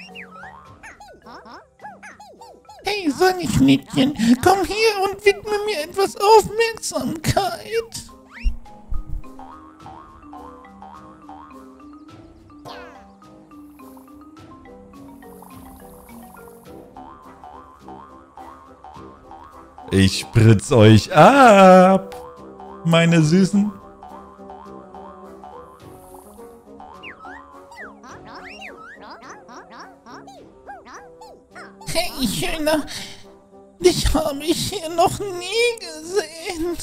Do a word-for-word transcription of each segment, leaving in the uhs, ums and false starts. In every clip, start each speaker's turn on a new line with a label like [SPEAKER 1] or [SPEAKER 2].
[SPEAKER 1] Hey, Sonnenschnittchen, komm her und widme mir etwas Aufmerksamkeit. Ich spritz euch ab, meine Süßen. Hey, Schöner, dich habe ich hier noch nie gesehen.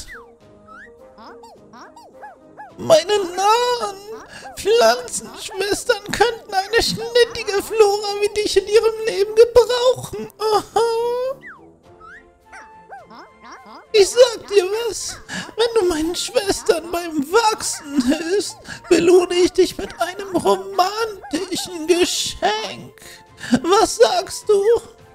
[SPEAKER 1] Meine nahen Pflanzenschwestern könnten eine schnittige Flora wie dich in ihrem Leben gebrauchen. Aha. Ich sag dir was, wenn du meinen Schwestern beim Wachsen hilfst, belohne ich dich mit einem romantischen Geschenk. Was sagst du?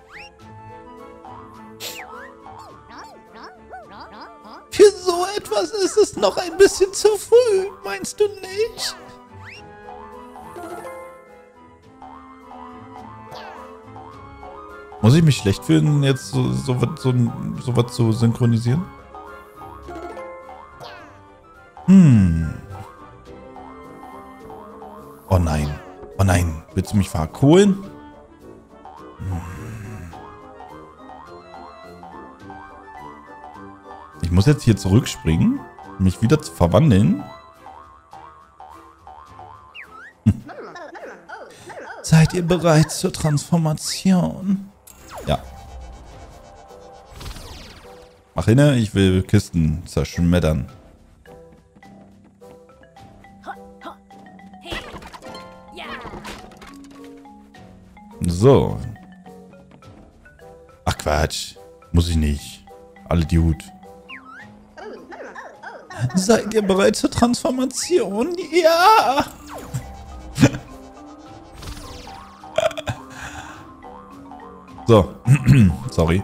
[SPEAKER 1] Für so etwas ist es noch ein bisschen zu früh, meinst du nicht? Muss ich mich schlecht fühlen, jetzt so, so, was, so, so was zu synchronisieren? Hm. Oh nein. Oh nein. Willst du mich verkohlen? Hm. Ich muss jetzt hier zurückspringen, mich wieder zu verwandeln. Hm. Seid ihr bereit zur Transformation? Ja. Mach hin, ich will Kisten zerschmettern. So. Ach Quatsch. Muss ich nicht. Alle Dude. Seid ihr bereit zur Transformation? Ja! So. Sorry.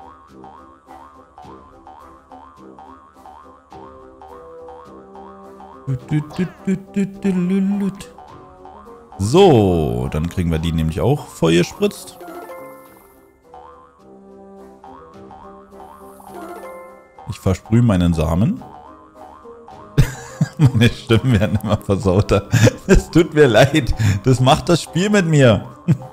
[SPEAKER 1] So, dann kriegen wir die nämlich auch voll gespritzt. Ich versprühe meinen Samen. Meine Stimmen werden immer versauter. Es tut mir leid. Das macht das Spiel mit mir.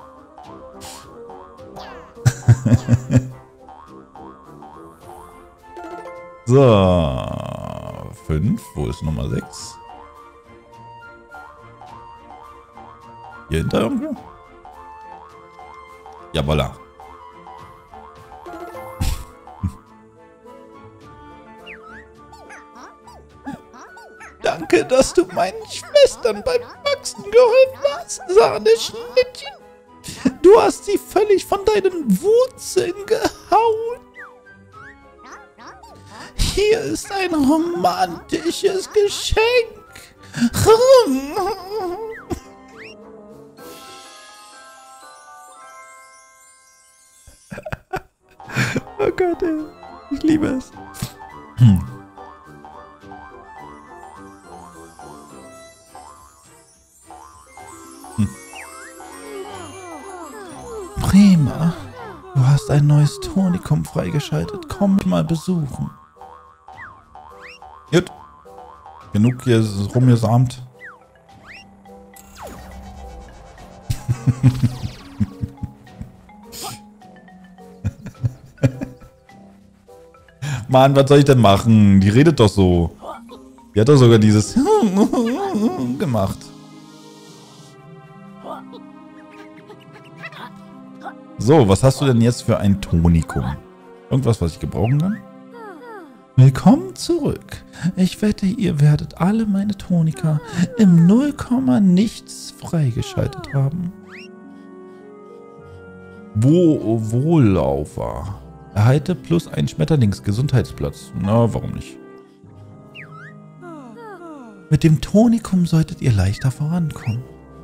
[SPEAKER 1] So. fünf. Wo ist Nummer sechs? Hier hinter irgendwo? Ja, voilà. Danke, dass du meinen Schwestern beim Wachsen geholfen hast, Sahneschnittchen. Du hast sie völlig von deinen Wurzeln gehauen. Hier ist ein romantisches Geschenk. Oh Gott, ey. Ich liebe es. Hm. Hm. Prima. Du hast ein neues Tonikum freigeschaltet. Komm mich mal besuchen. Gut. Genug hier rumgesamt. Mann, was soll ich denn machen? Die redet doch so. Die hat doch sogar dieses gemacht. So, was hast du denn jetzt für ein Tonikum? Irgendwas, was ich gebrauchen kann? Willkommen zurück. Ich wette, ihr werdet alle meine Tonika im null Komma nichts freigeschaltet haben. Wo Wohllaufer. Erhalte plus ein Schmetterlingsgesundheitsplatz. Na, warum nicht? Mit dem Tonikum solltet ihr leichter vorankommen.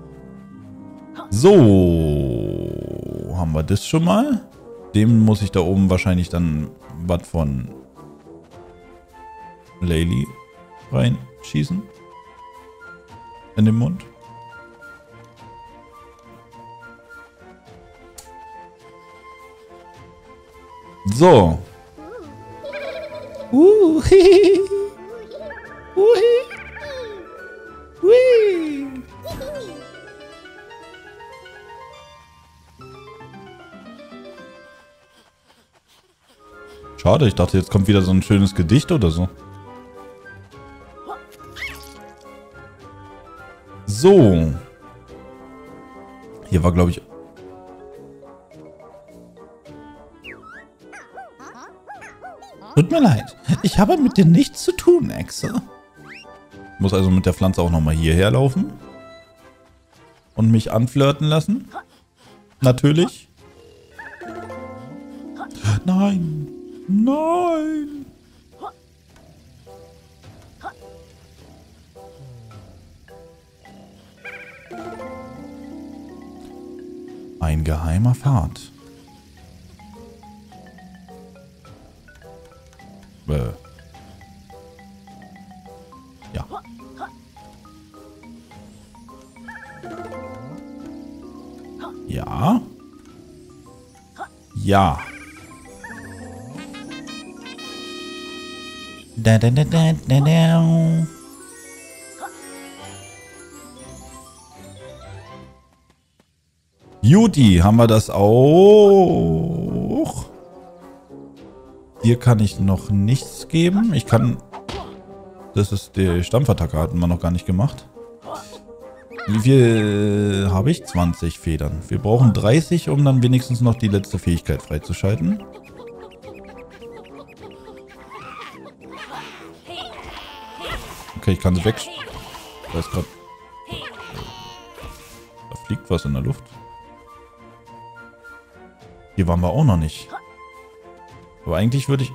[SPEAKER 1] So, haben wir das schon mal? Dem muss ich da oben wahrscheinlich dann was von Laylee reinschießen. In den Mund. So. Uh, hihi. Uhi. Hui. Schade, ich dachte, jetzt kommt wieder so ein schönes Gedicht oder so. So. Hier war, glaube ich... Tut mir leid. Ich habe mit dir nichts zu tun, Echse. Muss also mit der Pflanze auch nochmal hierher laufen. Und mich anflirten lassen. Natürlich. Nein. Nein. Ein geheimer Pfad. Äh. Ja. Ja. Ja. Da, da, da, da, da, da. Juti, haben wir das auch? Hier kann ich noch nichts geben. Ich kann... Das ist die Stampfattacke, hatten wir noch gar nicht gemacht. Wie viel habe ich? zwanzig Federn. Wir brauchen dreißig, um dann wenigstens noch die letzte Fähigkeit freizuschalten. Okay, ich kann sie weg... Da ist gerade... Da fliegt was in der Luft. Hier waren wir auch noch nicht. Aber eigentlich würde ich...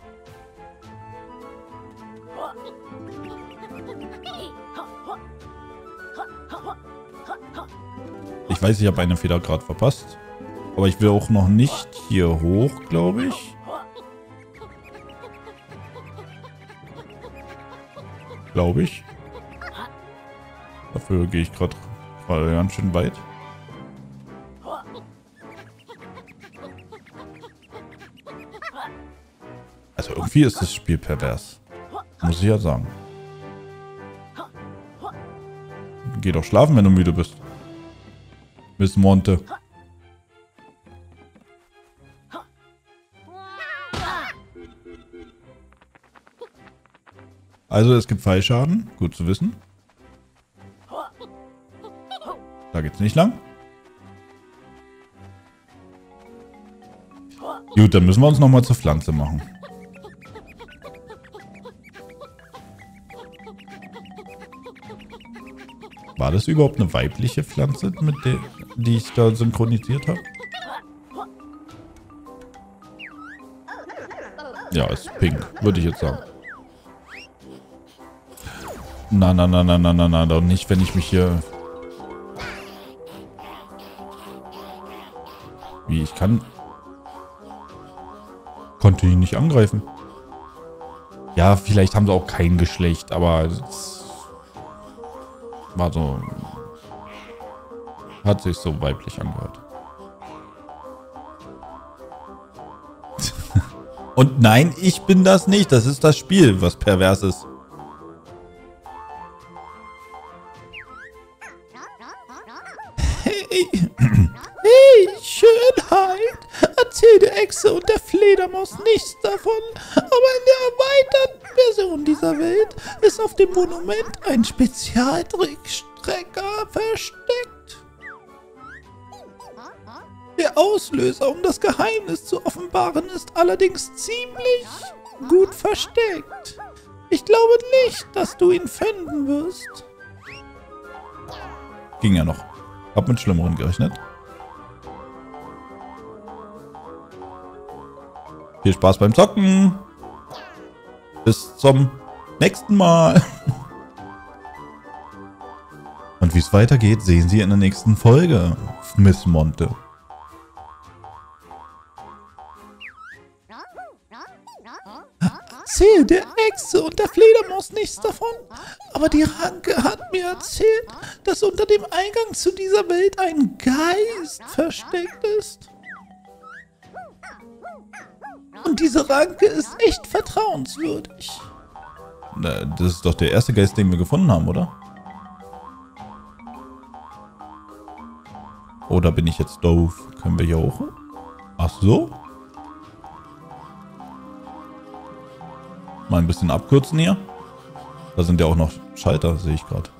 [SPEAKER 1] Ich weiß, ich habe eine Feder gerade verpasst. Aber ich will auch noch nicht hier hoch, glaube ich. Glaube ich. Dafür gehe ich gerade ganz schön weit. Also irgendwie ist das Spiel pervers. Muss ich ja sagen. Geh doch schlafen, wenn du müde bist. Miss Monte. Also es gibt Fallschaden. Gut zu wissen. Da geht's nicht lang. Gut, dann müssen wir uns nochmal zur Pflanze machen. War das überhaupt eine weibliche Pflanze, mit der, die ich da synchronisiert habe? Ja, ist pink, würde ich jetzt sagen. Na, na, na, na, na, na, na, doch nicht, wenn ich mich hier... Wie, ich kann... Konnte ihn nicht angreifen. Ja, vielleicht haben sie auch kein Geschlecht, aber... Es war so... Hat sich so weiblich angehört. Und nein, ich bin das nicht. Das ist das Spiel, was pervers ist. Hey, hey, Schönheit. Erzähl der Echse und der Fledermaus nichts davon. Aber in der erweiterten Version dieser Welt ist auf dem Monument ein Spezialtrickstrecker versteckt. Der Auslöser, um das Geheimnis zu offenbaren, ist allerdings ziemlich gut versteckt. Ich glaube nicht, dass du ihn finden wirst. Ging ja noch. Hab mit Schlimmeren gerechnet. Viel Spaß beim Zocken. Bis zum nächsten Mal. Und wie es weitergeht, sehen Sie in der nächsten Folge. Miss Monte. Erzähl der Echse und der Fledermaus nichts davon. Aber die Ranke hat mir erzählt, dass unter dem Eingang zu dieser Welt ein Geist versteckt ist. diese Ranke ist echt vertrauenswürdig. Na, das ist doch der erste Geist, den wir gefunden haben, oder? Oder bin ich jetzt doof? Können wir hier hoch? Ach so? Mal ein bisschen abkürzen hier. Da sind ja auch noch Schalter, sehe ich gerade.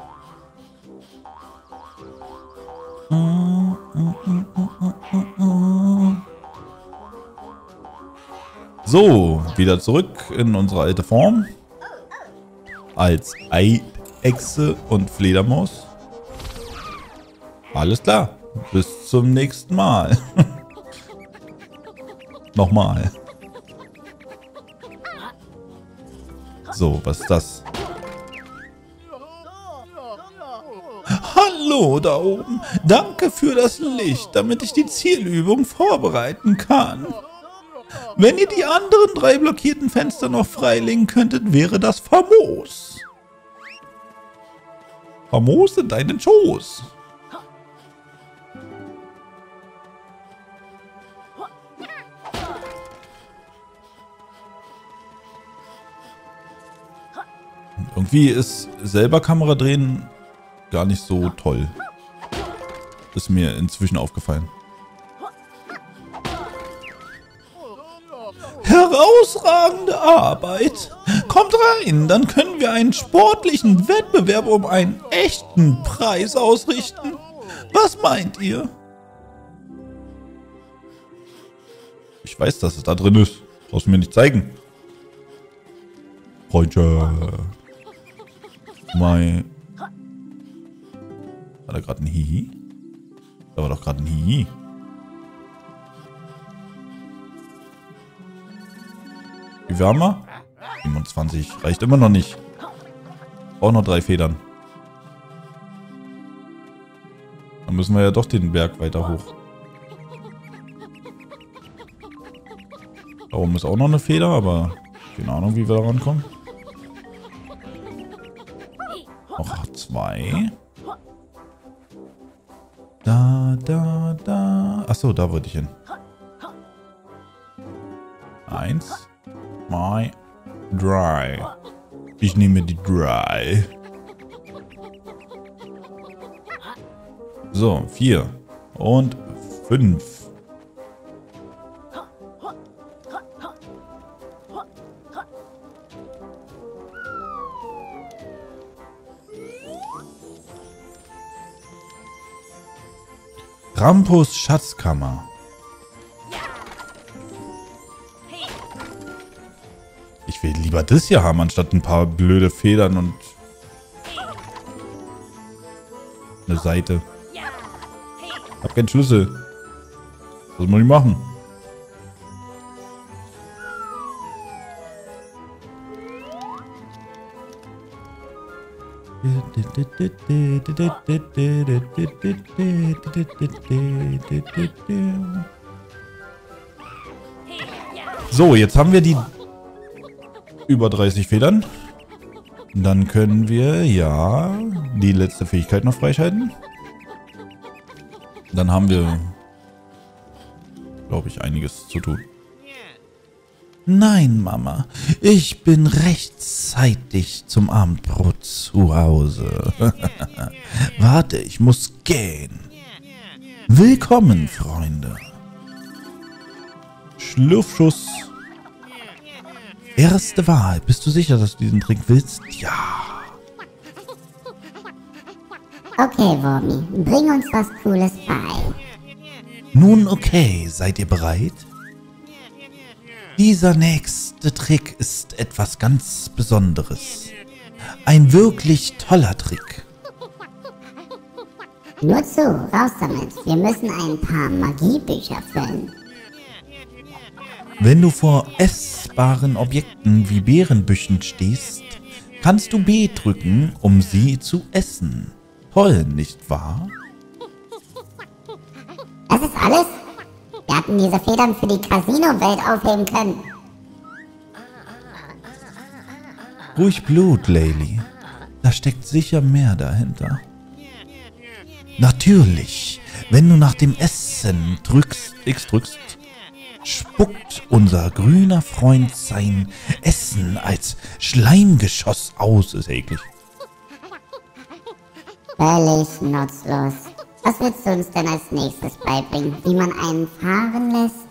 [SPEAKER 1] So, wieder zurück in unsere alte Form. Als Eidechse und Fledermaus. Alles klar. Bis zum nächsten Mal. Nochmal. So, was ist das? Hallo da oben. Danke für das Licht, damit ich die Zielübung vorbereiten kann. Wenn ihr die anderen drei blockierten Fenster noch freilegen könntet, wäre das famos. Famos in deinen Schoß. Irgendwie ist selber Kamera drehen gar nicht so toll. Ist mir inzwischen aufgefallen. Herausragende Arbeit. Kommt rein, dann können wir einen sportlichen Wettbewerb um einen echten Preis ausrichten. Was meint ihr? Ich weiß, dass es da drin ist. Brauchst du mir nicht zeigen. Freundschaft. Mein... War da gerade ein Hihi? Da war doch gerade ein Hihi. Wie viel haben wir? siebenundzwanzig. Reicht immer noch nicht. Auch noch drei Federn. Dann müssen wir ja doch den Berg weiter hoch. Da oben ist auch noch eine Feder, aber keine Ahnung, wie wir da rankommen. Noch zwei. Da, da, da. Achso, da wollte ich hin. Eins. Zwei. Drei. Ich nehme die drei. So, vier. Und fünf. Rampus Schatzkammer. Ich will lieber das hier haben, anstatt ein paar blöde Federn und eine Seite. Ich hab keinen Schlüssel. Was muss ich machen? So, jetzt haben wir die über dreißig Federn. Dann können wir, ja, die letzte Fähigkeit noch freischalten. Dann haben wir, glaube ich, einiges zu tun. Nein, Mama. Ich bin rechtzeitig zum Abendbrot zu Hause. Warte, ich muss gehen. Willkommen, Freunde. Schlürfschuss. Erste Wahl. Bist du sicher, dass du diesen Trick willst? Ja.
[SPEAKER 2] Okay, Wurmi. Bring uns was Cooles bei.
[SPEAKER 1] Nun okay. Seid ihr bereit? Dieser nächste Trick ist etwas ganz Besonderes. Ein wirklich toller Trick.
[SPEAKER 2] Nur zu, raus damit. Wir müssen ein paar Magiebücher füllen.
[SPEAKER 1] Wenn du vor essbaren Objekten wie Beerenbüschen stehst, kannst du B drücken, um sie zu essen. Toll, nicht wahr?
[SPEAKER 2] Das ist alles? Wir hatten diese Federn für die Casino-Welt aufheben können.
[SPEAKER 1] Ruhig Blut, Laylee. Da steckt sicher mehr dahinter. Natürlich, wenn du nach dem Essen drückst, X drückst, spuckt unser grüner Freund sein Essen als Schleimgeschoss aus. Ist eklig.
[SPEAKER 2] Völlig nutzlos. Was willst du uns denn als nächstes beibringen? Wie man einen fahren lässt?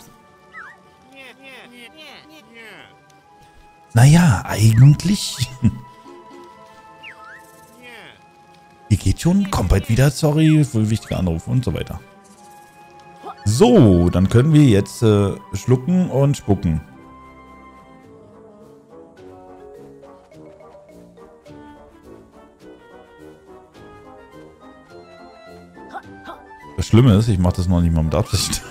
[SPEAKER 1] Naja, eigentlich. Ihr geht schon, kommt bald wieder, sorry, voll wichtiger Anruf und so weiter. So, dann können wir jetzt äh, schlucken und spucken. Das Schlimme ist, ich mache das noch nicht mal mit Absicht.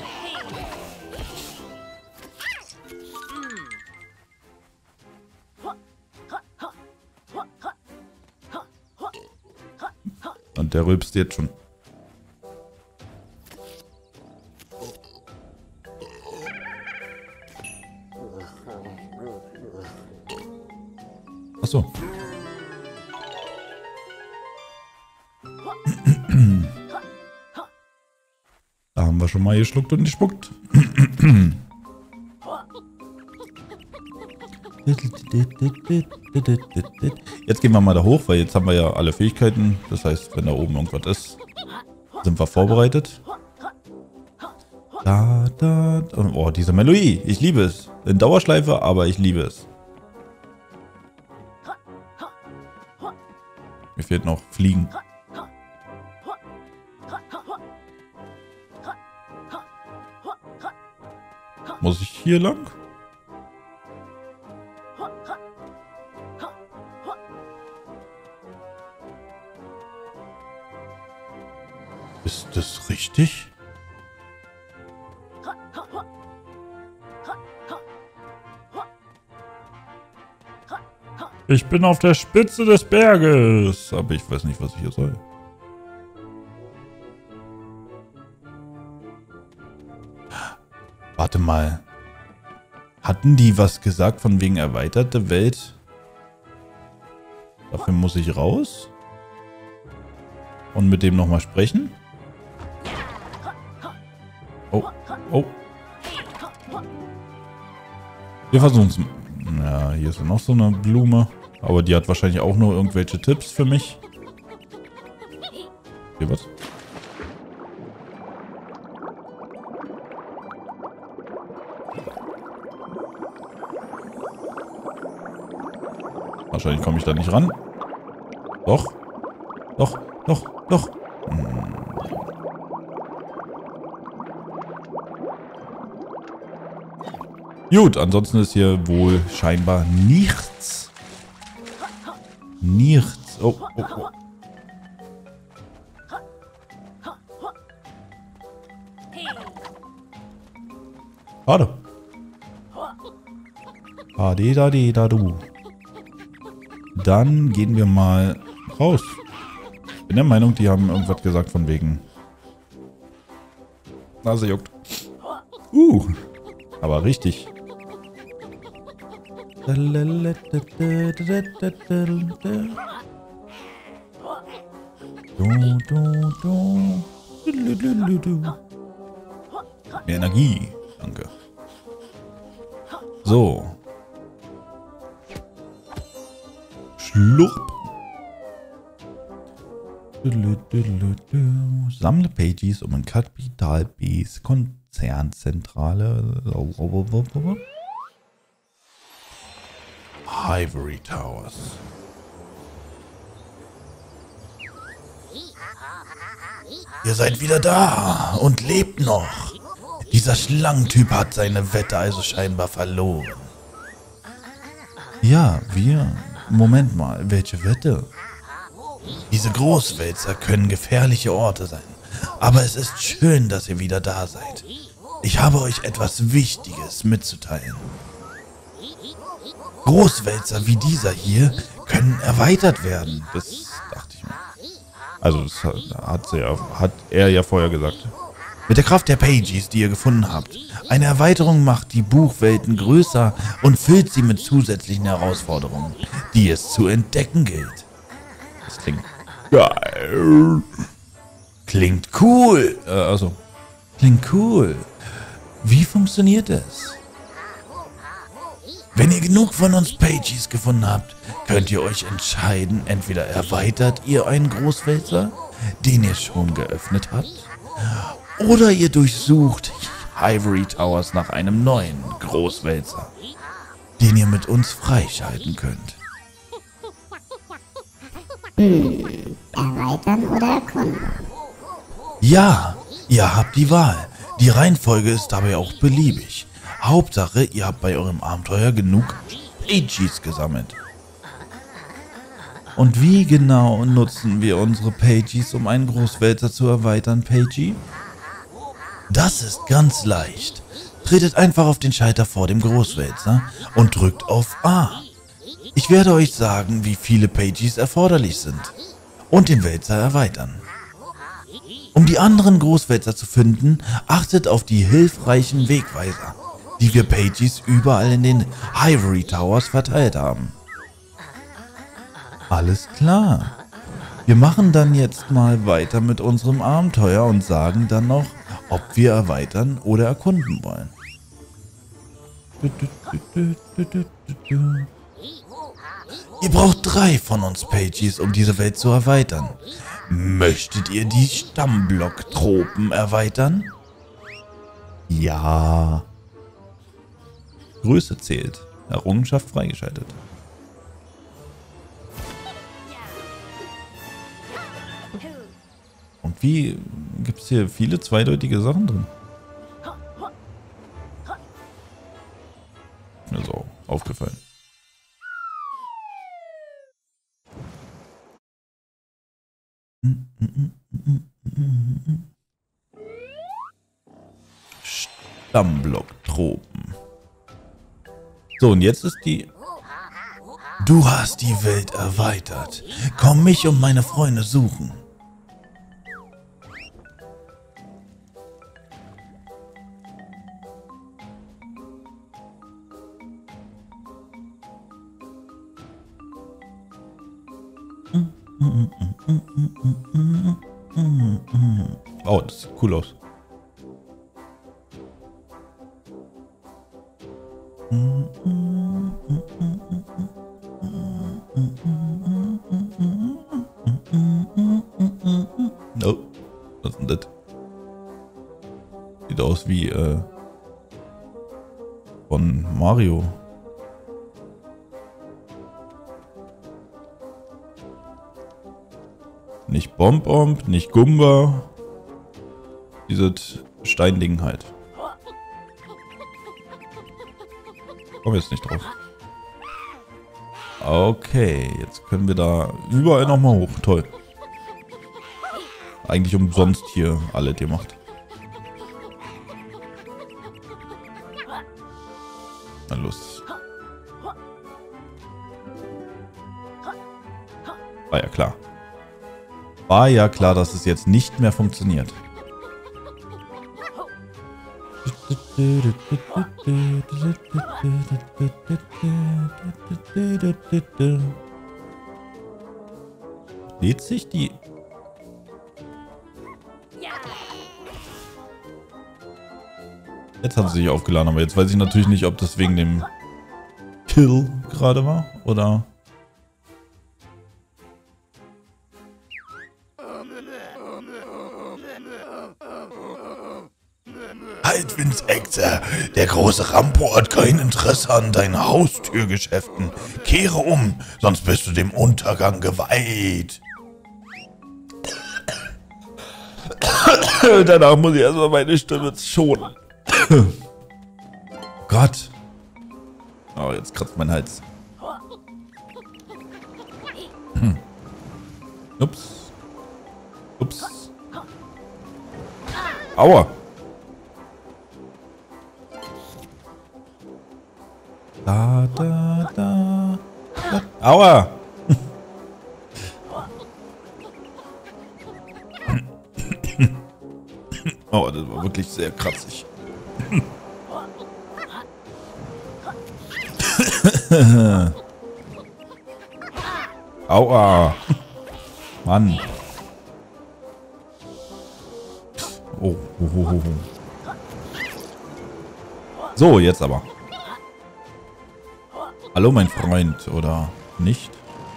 [SPEAKER 1] Und der rülpst jetzt schon. Ach so. Da haben wir schon mal geschluckt und gespuckt. Jetzt gehen wir mal da hoch, weil jetzt haben wir ja alle Fähigkeiten. Das heißt, wenn da oben irgendwas ist, sind wir vorbereitet. Da, da, da. Oh, diese Melodie. Ich liebe es. In Dauerschleife, aber ich liebe es. Mir fehlt noch Fliegen. Muss ich hier lang? Ist das richtig? Ich bin auf der Spitze des Berges, aber ich weiß nicht, was ich hier soll. Warte mal. Hatten die was gesagt von wegen erweiterte Welt? Dafür muss ich raus? Und mit dem nochmal sprechen? Oh, oh. Wir versuchen es. Ja, hier ist noch so eine Blume. Aber die hat wahrscheinlich auch nur irgendwelche Tipps für mich. Hier was? Wahrscheinlich komme ich da nicht ran. Doch. Doch, doch, doch. Hm. Gut, ansonsten ist hier wohl scheinbar nichts. Nichts. Oh, oh, oh. Schade. Adi da di da du. Dann gehen wir mal raus. Ich bin der Meinung, die haben irgendwas gesagt von wegen. Nase juckt. Uh. Aber richtig. Mehr Energie. Danke. So. Schlurp. Sammle Pages um ein Kapital Bs Konzernzentrale. Ivory Towers. Ihr seid wieder da und lebt noch. Dieser Schlangentyp hat seine Wette also scheinbar verloren. Ja, wir... Moment mal, welche Wette? Diese Großwälzer können gefährliche Orte sein. Aber es ist schön, dass ihr wieder da seid. Ich habe euch etwas Wichtiges mitzuteilen. Großwälzer wie dieser hier können erweitert werden. Das dachte ich mir. Also das hat, er, hat er ja vorher gesagt. Mit der Kraft der Pages, die ihr gefunden habt. Eine Erweiterung macht die Buchwelten größer und füllt sie mit zusätzlichen Herausforderungen, die es zu entdecken gilt. Das klingt geil. Klingt cool. Äh, also, klingt cool. Wie funktioniert es? Wenn ihr genug von uns Pages gefunden habt, könnt ihr euch entscheiden, entweder erweitert ihr einen Großwälzer, den ihr schon geöffnet habt, oder ihr durchsucht Ivory Towers nach einem neuen Großwälzer, den ihr mit uns freischalten könnt.
[SPEAKER 2] Hm, erweitern oder erkunden?
[SPEAKER 1] Ja, ihr habt die Wahl. Die Reihenfolge ist dabei auch beliebig. Hauptsache, ihr habt bei eurem Abenteuer genug Pages gesammelt. Und wie genau nutzen wir unsere Pages, um einen Großwälzer zu erweitern, Pagey? Das ist ganz leicht. Tretet einfach auf den Schalter vor dem Großwälzer und drückt auf A. Ich werde euch sagen, wie viele Pages erforderlich sind und den Wälzer erweitern. Um die anderen Großwälzer zu finden, achtet auf die hilfreichen Wegweiser, die wir Pages überall in den Ivory Towers verteilt haben. Alles klar. Wir machen dann jetzt mal weiter mit unserem Abenteuer und sagen dann noch, ob wir erweitern oder erkunden wollen. Ihr braucht drei von uns Pages, um diese Welt zu erweitern. Möchtet ihr die Stammblock-Tropen erweitern? Ja. Größe zählt. Errungenschaft freigeschaltet. Und wie gibt es hier viele zweideutige Sachen drin? Also, aufgefallen. Stammblock-Tropen. So, und jetzt ist die... Du hast die Welt erweitert. Komm mich und meine Freunde suchen. Oh, das sieht cool aus. Oh, was ist denn das? Sieht aus wie äh, von Mario. Nicht Bomb-Bomb, nicht Gumba. Dieses Steinding halt. Komm jetzt nicht drauf. Okay, jetzt können wir da überall nochmal hoch. Toll. Eigentlich umsonst hier alle gemacht. Na los. War ja klar. War ja klar, dass es jetzt nicht mehr funktioniert. Lädt sich die... Jetzt hat sie sich aufgeladen, aber jetzt weiß ich natürlich nicht, ob das wegen dem Kill gerade war oder... Halt, Vince Ector! Der große Rampo hat kein Interesse an deinen Haustürgeschäften. Kehre um, sonst bist du dem Untergang geweiht. Danach muss ich erstmal meine Stimme schonen. Gott. Oh, jetzt kratzt mein Hals. Hm. Ups. Ups. Aua. Da, da, da, da. Aua! Oh, das war wirklich sehr kratzig. Aua! Mann! Oh, oh, oh, oh. So, jetzt aber. Hallo, mein Freund, oder nicht?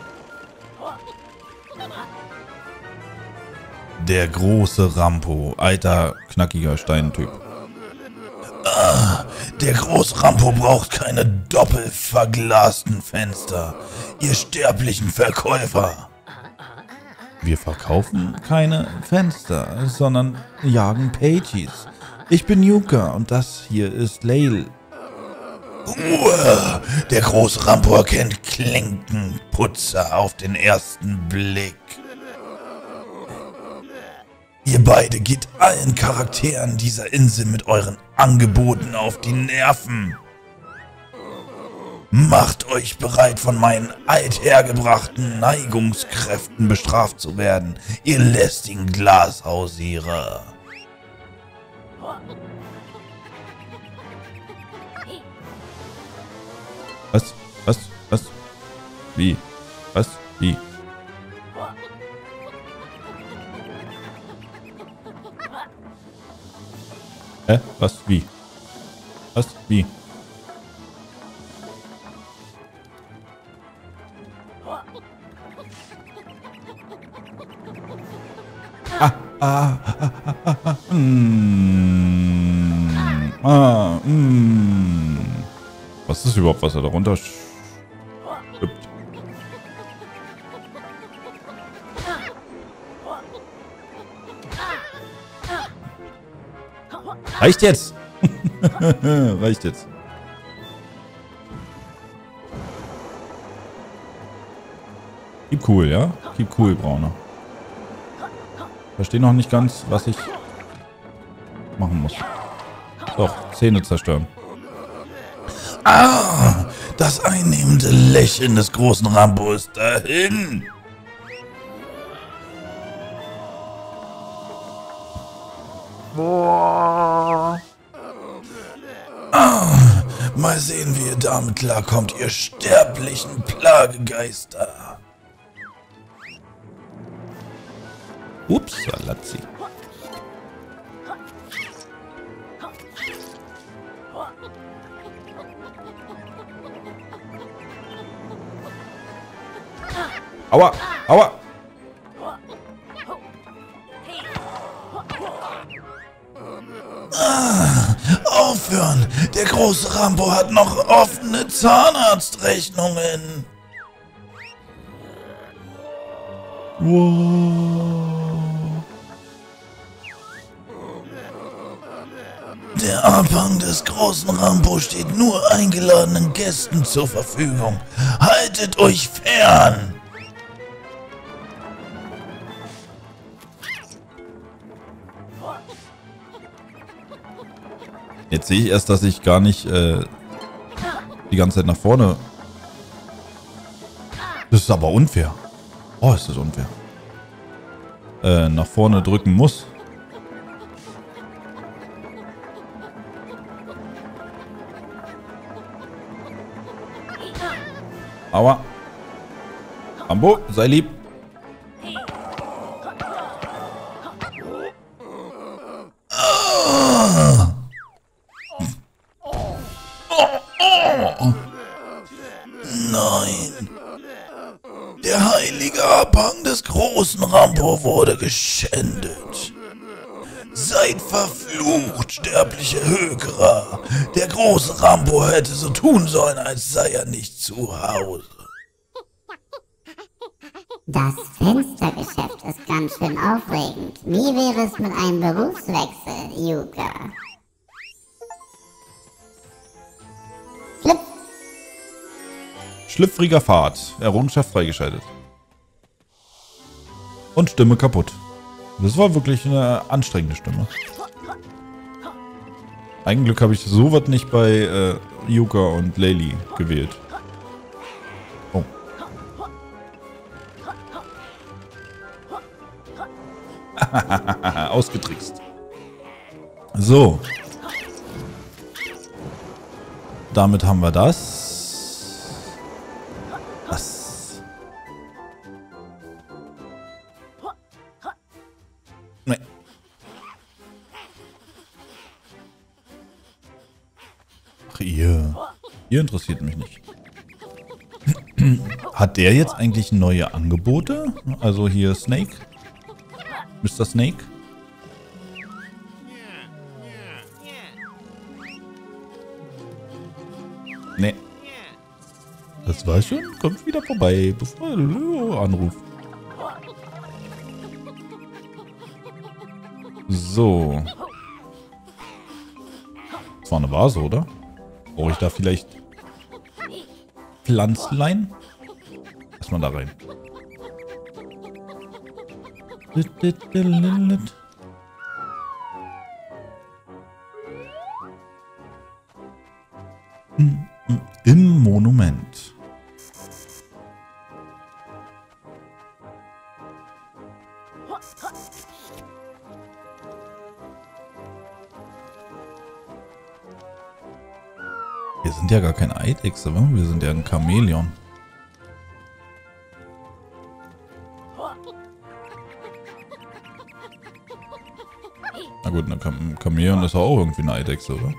[SPEAKER 1] Der große Rampo. Alter, knackiger Steintyp. Ah, der große Rampo braucht keine doppelverglasten Fenster. Ihr sterblichen Verkäufer. Wir verkaufen keine Fenster, sondern jagen Pages. Ich bin Yuka und das hier ist Lael. Uah, der große Rampo erkennt Klinkenputzer auf den ersten Blick. Ihr beide geht allen Charakteren dieser Insel mit euren Angeboten auf die Nerven. Macht euch bereit, von meinen althergebrachten Neigungskräften bestraft zu werden, ihr lästigen Glashausierer. Was? Was? Was? Wie? Was? Wie? Hä? Was? Wie? Was? Wie? Ah, ah, ah, ah, ah, mm, ah, mm. Was ist überhaupt, was er da runter schippt? Reicht jetzt! Reicht jetzt. Keep cool, ja? Keep cool, Brauner. Verstehe noch nicht ganz, was ich machen muss. Doch, Zähne zerstören. Ah! Das einnehmende Lächeln des großen Rampo ist dahin! Boah. Ah, mal sehen, wie ihr damit klarkommt, ihr sterblichen Plagegeister. Ups, Lazzi. Aua, aua. Ah, aufhören! Der große Rampo hat noch offene Zahnarztrechnungen. Wow. Der Abhang des großen Rampo steht nur eingeladenen Gästen zur Verfügung. Haltet euch fern! Jetzt sehe ich erst, dass ich gar nicht äh, die ganze Zeit nach vorne... Das ist aber unfair. Oh, ist das unfair. Äh, nach vorne drücken muss. Aua. Rambo, sei lieb. Nein. Der heilige Abhang des großen Rampo wurde geschändet. Seid verflucht, sterbliche Hökerer. Der große Rampo hätte so tun sollen, als sei er nicht zu Hause.
[SPEAKER 2] Das Fenstergeschäft ist ganz schön aufregend. Wie wäre es mit einem Berufswechsel, Yuka? Flip.
[SPEAKER 1] Schlüpfriger Pfad. Errungenschaft freigeschaltet. Und Stimme kaputt. Das war wirklich eine anstrengende Stimme. Ein Glück habe ich sowas nicht bei äh, Yuka und Lael gewählt. Oh. Ausgetrickst. So. Damit haben wir das. Das. Nee. Ach, ihr. Ihr interessiert mich nicht. Hat der jetzt eigentlich neue Angebote? Also hier Snake? Mister Snake? Nee. Das war schon. Kommt wieder vorbei, bevor er anruft. So. Das war eine Vase, oder? Brauche ich da vielleicht Pflanzlein? Lass mal da rein. Im Monument. Wir sind ja gar keine Eidechse, wa? Wir sind ja ein Chamäleon. Na gut, ein Cham Chamäleon ist auch irgendwie eine Eidechse, oder?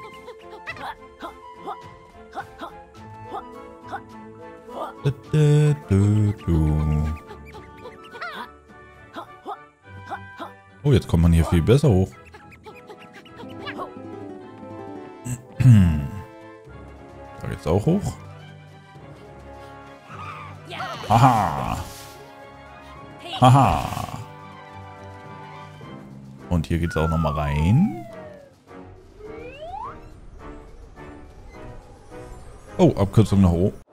[SPEAKER 1] Oh, jetzt kommt man hier viel besser hoch. Da geht's auch hoch. Haha. Haha. Und hier geht's auch nochmal rein. Oh, Abkürzung nach oben.